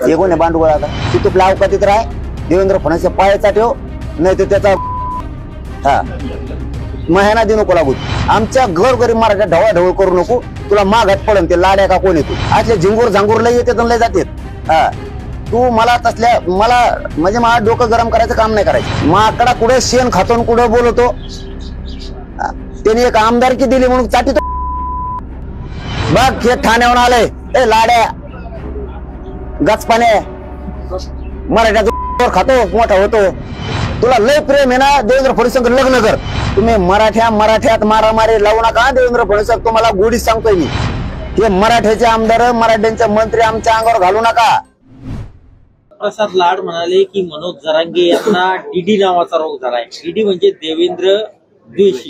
हे कोण आहे बांडगोळ? आता तू तुपल्या अवकातीत राह, देवेंद्र फडणवीसच्या पायाचा ठेव, नाही तर त्याचा हा महिना देऊ नको लागू. आमच्या घरगरीब मराठा ढवळाढवळ करू नको. तुला मागात पडन ते लाड्या का कोण येतो असले झिंगूर झांगूर लय येते लय जाते. हा तू मला तसल्या मला म्हणजे मला डोकं गरम करायचं काम नाही करायचं. माकडा कुठे शेण खातो कुठे बोलतो. त्याने एक आमदारकी दिली म्हणून चाटीतो. बघ हे ठाण्याहून आलंय ए लाड्या गचपाने मराठ्याचा खातो मोठा होतो. तुला लय प्रेम आहे ना देवेंद्र फडणवीस लग्न कर. तुम्ही मराठ्यात मारामारी लावू नका. देवेंद्र फडणवीस तुम्हाला गोडीच सांगतोय मी. हे मराठ्याचे आमदार मराठ्यांचे मंत्री आमच्या अंगावर घालू नका. प्रसाद लाड म्हणाले की मनोज जरांगे यांना डीडी नावाचा रोग झालाय. डीडी म्हणजे देवेंद्र द्वेषी.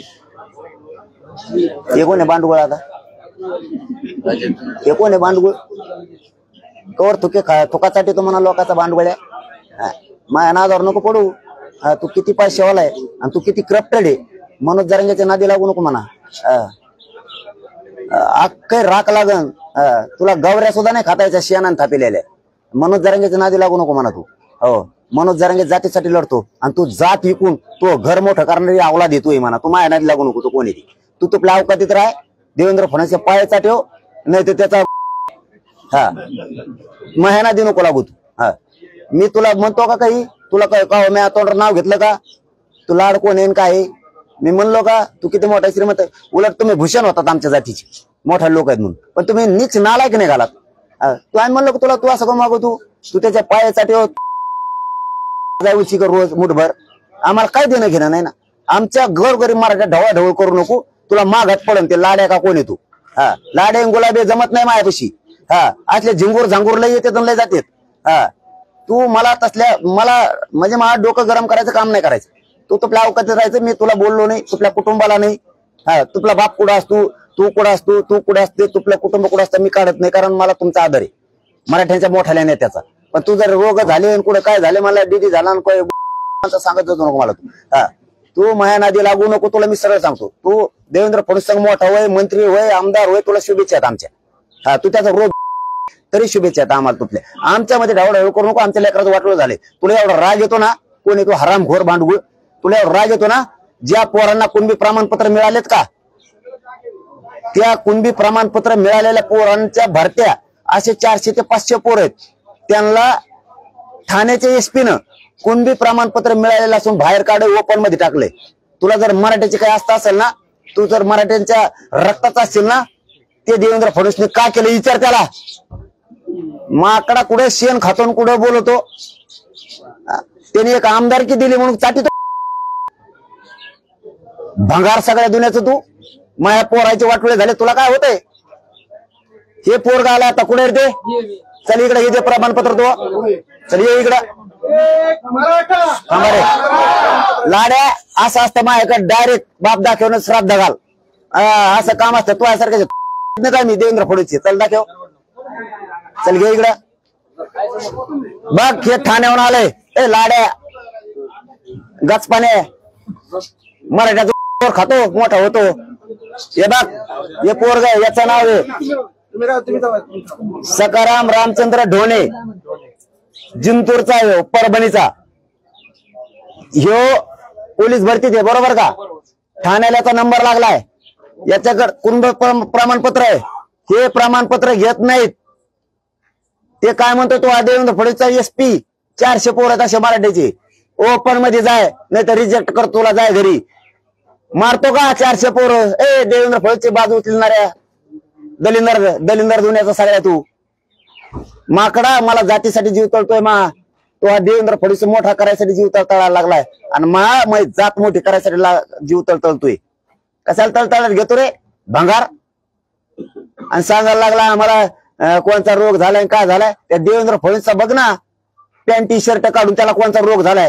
हे कोण आहे बांडगोळ? आता हे कोण आहे बांडगोळ? कवर तुकासाठी तो म्हणा लोकांचा बांडगोळ्या. माझ्या नादावर नको पडू. तू किती पैशावाला आहे आणि तू किती करप्टेड आहे. मनोज जरांगेच्या नादी लागू नको म्हणा. अख्खे राख लागन. तुला गवऱ्या सुद्धा नाही खातायच्या शियानान थापिलेल्या. मनोज जरांगेच्या नादी लागू नको म्हणा तू. हो मनोज जरांगे जातीसाठी लढतो आणि तू जात विकून तो घर मोठं करणारी अवलाद देतोय म्हणा. तू माझ्या नादी लागू नको. तू कोणी तू तुपल्या अवकातीत राह, देवेंद्र फडणवीसच्या पायाचा ठेव, नाही तर त्याचा हा महिना देऊ नको लागू. हा मी तुला म्हणतो का काही? तुला काय मी तोंडावर नाव घेतलं का? तू लाड कोण येईन काय? मी म्हणलो का तू किती मोठा श्रीमंत? उलट तुम्ही भूषण होतात आमच्या जातीचे, मोठा लोक आहेत म्हणून. पण तुम्ही नीच नालायक नाही घालात. तू आणि म्हणलो तुला तू असं का मागू? तू त्याच्या पायाचा ठेव उची कर रोज मुठभर. आम्हाला काय देणं घेणं नाही ना. आमच्या घरगरीब मराठा ढवळाढवळ करू नको. तुला मागात पडन ते लाड्या का कोण येतो. हा लाडे गुलाबी जमत नाही माझ्यापाशी. हा असले झिंगूर झांगूर लय येते लय जाते. हा तू मला तसल्या मला म्हणजे मला डोकं गरम करायचं काम नाही करायचं. तू तुपल्या अवकातीत राहायचं. मी तुला बोललो नाही, तुपल्या कुटुंबाला नाही. हा तुपला बाप कुठं असतो, तू कुठं असतो, तू कुठे असते, तुपल्या कुटुंब कुठं असतं मी काढत नाही. कारण मला तुमचा आदर आहे मराठ्यांच्या मोठ्या नेत्याचा. पण तू जर रोग झाले कुठं काय झाले मला डीडी झाला सांगत होतो नको मला तू. हा तू माझ्या नादी लागू नको. तुला मी सरळ सांगतो. तू देवेंद्र फडणवीस मोठा होय, मंत्री होय, आमदार होय, तुला शुभेच्छा आहेत आमच्या. हा तू त्याचा रोग तरी शुभेच्छा आहेत आम्हाला. तुपल्या आमच्यामध्ये ढवळाढवळ करू नको. आमच्या लेकराचं वाटलं झाले. तुला एवढा राग येतो ना कोणी तू हरामखोर भांडगुळ. तुला एवढा राग येतो ना ज्या पोरांना कुणबी प्रमाणपत्र मिळालेत का त्या कुणबी प्रमाणपत्र मिळालेल्या पोरांच्या भरत्या असे 400 ते 500 पोर आहेत. त्यांना ठाण्याच्या एसपीनं कुणबी प्रमाणपत्र मिळालेलं असून बाहेर काढे ओपन मध्ये टाकले. तुला जर मराठ्याचे काही असता असेल ना, तू जर मराठ्यांच्या रक्ताचा असेल ना, ते देवेंद्र फडणवीसने का केलं विचार त्याला. माकडा कुठे शेण खातो कुठे बोलतो. त्याने एक आमदारकी दिली म्हणून चाटीतो. भंगार सगळ्या दुनियाचं तू. माझ्या पोराचे वाटोळे झाले. तुला काय होतंय? हे पोरगा आला आता कुठे ते? चल इकडे हे दे प्रमाणपत्र. तू चल ये इकडं. लाड्या असं असतं माझ्याकडे डायरेक्ट बाप दाखवून श्राद्ध घाल. असं काम असतं. तू सारखं काय मी देवेंद्र फडणवीस चल दाखव. चल घे इकडं. बघ हे ठाण्याहून आलंय ए लाड्या गचपाने मराठ्याचा खातो मोठा होतो. हे बघ हे पोरगा याचं नाव आहे सकाराम रामचंद्र ढोणे. जिंतूरचा आहे, परभणीचा. ह्यो पोलीस भरतीत आहे बरोबर का? ठाण्याला याचा नंबर लागलाय. याच्याकडे कुंभ प्रमाणपत्र आहे. हे प्रमाणपत्र घेत नाहीत. ते काय म्हणतो तो देवेंद्र फडणवीसचा एसपी 400 पोर आहेत असे मराठीचे. ओपन मध्ये जाय नाही तर रिजेक्ट कर. तुला जाय घरी. मारतो का 400 पोर? ए देवेंद्र फडणवीसची बाजू उचलणाऱ्या दलिंदर दुनियाचा सगळ्या तू माकडा. मला जातीसाठी जीव तळतोय मा. तो हा देवेंद्र फडणवीस मोठा करायसाठी जीव तळतळायला लागलाय आणि मा जात मोठी करायसाठी जीव तळतळतोय. कशाला तळतळत घेतो रे भंगार? आणि सांगायला लागला आम्हाला कोणता रोग झालाय काय झालाय. त्या देवेंद्र फडणवीसचा बघ ना पॅन्ट टी शर्ट काढून त्याला कोणता रोग झालाय.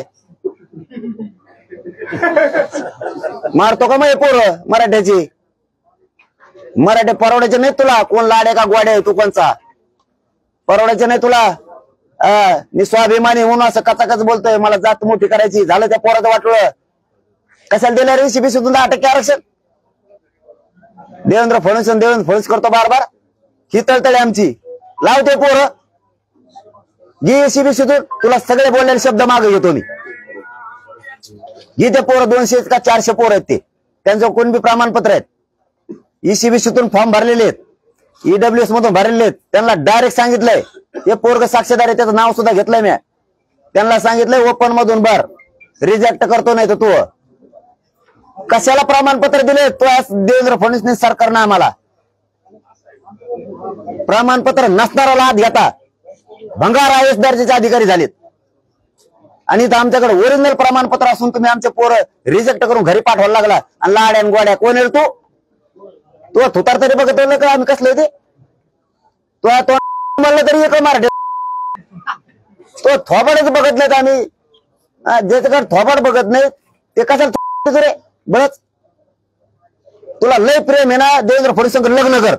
मारतो का मग पोरं मराठ्याची? मराठे परवडायचे नाही तुला. कोण लाडे का गोडे आहे तू? कोणचा परवडायचे नाही तुला. मी स्वाभिमानी म्हणून असं कचाकच बोलतोय. मला जात मोठी करायची. झालं त्या पोराचं वाटलं. कशाला दिलं रे सीबीसी 10% आरक्षण? देवेंद्र फडणवीस करतो बार बार. ही तळतळे आमची. लावते पोरं जीएससीबीसीतून तुला सगळे बोललेले शब्द मागे घेतो मी. जिथे पोरं 200 का 400 पोरं आहेत ते त्यांचं कोण बी प्रमाणपत्र आहेत. ईसीबीसीतून फॉर्म भरलेले आहेत, ईडब्ल्यूएस मधून भरलेले आहेत. त्यांना डायरेक्ट सांगितलंय हे पोरग साक्षीदार आहे, त्याचं नाव सुद्धा घेतलंय मी. त्यांना सांगितलंय ओपन मधून भर, रिजेक्ट करतो नाही तर तू. कशाला प्रमाणपत्र दिले तो देवेंद्र फडणवीस सरकारनं आम्हाला? प्रमाणपत्र नसणाऱ्याला हात घेता. भंगार आयएस दर्जाचे अधिकारी झालेत आणि इथं आमच्याकडे ओरिजिनल प्रमाणपत्र असून तुम्ही आमचे पोरं रिजेक्ट करून घरी पाठवायला लागला. आणि लाड्यान गोड्या कोण आहे तू थुतार तरी बघत का आम्ही कसले ते? तो म्हणलं तरी एक मराठी तो थोबाडच बघत नाहीत आम्ही. ज्याच्याकडे थोबाड बघत नाही ते कशाला रे बळच. तुला लय प्रेम आहे ना देवेंद्र फडणवीस लग्न कर.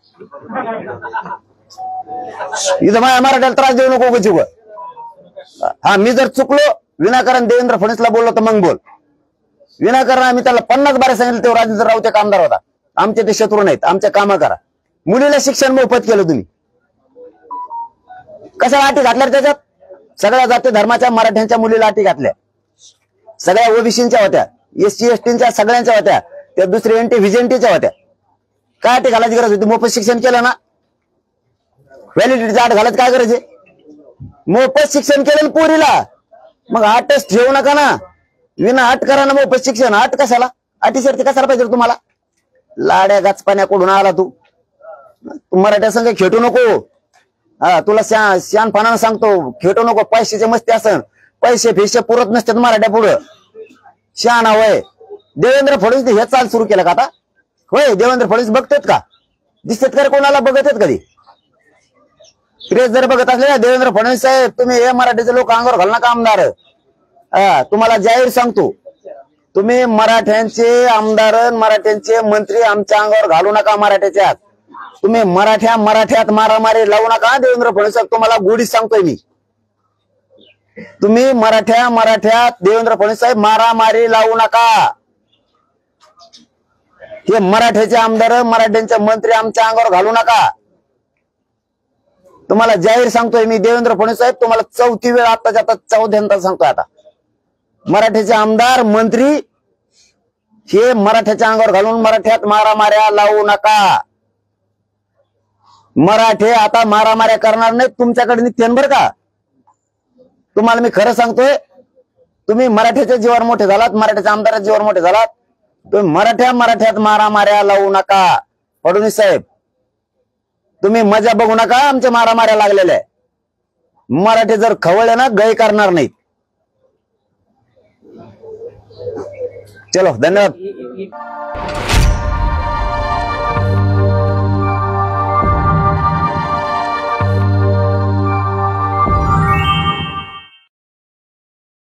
इथं माझ्या मराठ्याला त्रास देऊ नको उगाच. हा मी जर चुकलो विनाकारण देवेंद्र फडणवीसला बोललो तर मग बोल. विनाकारण आम्ही त्याला 50 बारे सांगितलं तेव्हा राजेंद्र राऊत आमदार होता. आमचे ते शत्रू नाहीत, आमचे काम करा. मुलीला शिक्षण मोफत केलं तुम्ही, कशा अटी घातल्या त्याच्यात? सगळ्या जाती धर्माच्या मराठ्यांच्या मुलीला अटी घातल्या, सगळ्या ओबीसीच्या होत्या, एससी एसटीच्या सगळ्यांच्या होत्या, त्या दुसरी एनटी व्हिजेंटीच्या होत्या. काय अटी घालायची गरज होती? मोफत शिक्षण केलं ना, व्हॅलिडिटीची अट घालायची काय गरज आहे? मोफत शिक्षण केलं पोरीला, मग अटच ठेवू नका ना. विना अट करा ना मोफत शिक्षण. अट कशाला? अटी शर्ती कशाला पाहिजे तुम्हाला? लाड्या गाचपाण्याकडून आला तू मराठ्या संघ खेटू नको. हा तुला शहाणपणानं सांगतो, खेटू नको. पैशाचे मस्ती असन, पैसे फेशे पुरत नसतात मराठ्या पुढं. शहाणा होय. देवेंद्र फडणवीस हे चाल सुरू केलं का आता? होय देवेंद्र फडणवीस बघतात का? दिसतात का कोणाला? बघत आहेत कधी? प्रेस जर बघत असले देवेंद्र फडणवीस साहेब तुम्ही हे मराठीचे लोक अंगावर घालू नका आमदार. तुम्हाला जाहीर सांगतो, तुम्ही मराठ्यांचे आमदार मराठ्यांचे मंत्री आमच्या अंगावर घालू नका. मराठ्याच्यात तुम्ही मराठ्यात मारामारी लावू नका. देवेंद्र फडणवीस साहेब तुम्हाला गोडीत सांगतोय मी. तुम्ही मराठ्यात देवेंद्र फडणवीस साहेब मारामारी लावू नका. हे मराठ्याचे आमदार मराठ्यांचे मंत्री आमच्या अंगावर घालू नका. तुम्हाला जाहीर सांगतोय मी देवेंद्र फडणवीस साहेब, तुम्हाला 4थी वेळ आताच्या आता 14th सांगतोय आता. मराठ्याचे आमदार मंत्री हे मराठ्याच्या अंगावर घालून मराठ्यात मारामाऱ्या लावू नका. मराठे आता मारामाऱ्या करणार नाहीत, तुमच्याकडे निघतील बरं का. तुम्हाला मी खरं सांगतोय, तुम्ही मराठ्याच्या जीवावर मोठे झालात, मराठ्याच्या आमदाराच्या जीवावर मोठे झालात. तुम्ही मराठ्यात मारामाऱ्या लावू नका. फडणवीस साहेब तुम्ही मजा बघू नका, आमच्या मारामाऱ्या लागलेल्या आहे. मराठे जर खवळले ना गय करणार नाहीत. चलो धन्यवाद.